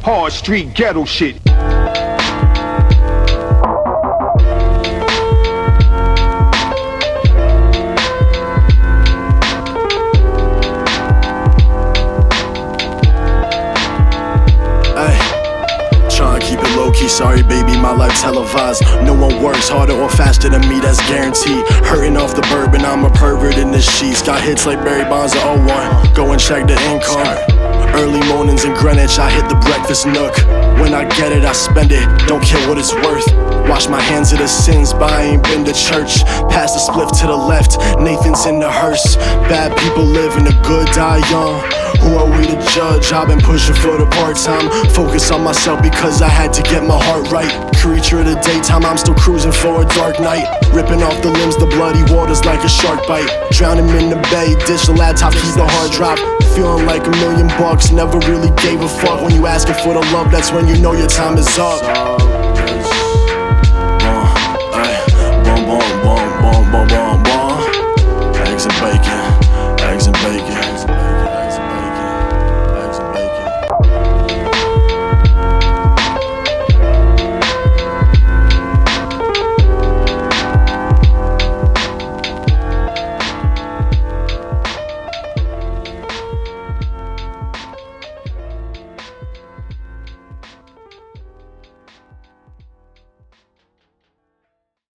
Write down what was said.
Hard street ghetto shit. Sorry baby, my life televised. No one works harder or faster than me, that's guaranteed. Hurting off the bourbon, I'm a pervert in the sheets. Got hits like Barry Bonds at 01. Go and check the income. Early mornings in Greenwich, I hit the Breakfast Nook. When I get it, I spend it, don't care what it's worth. Wash my hands of the sins, but I ain't been to church. Pass the spliff to the left, Nathan's in the hearse. Bad people live and the good die young. Who are we to judge? I've been pushing for the part-time. Focus on myself because I had to get my heart right. Creature of the daytime, I'm still cruising for a dark night. Ripping off the limbs, the bloody waters like a shark bite. Drowning in the bay, ditch the laptop, keep the hard drive. Feeling like $1 million, never really gave a fuck. When you asking for the love, that's when you know your time is up.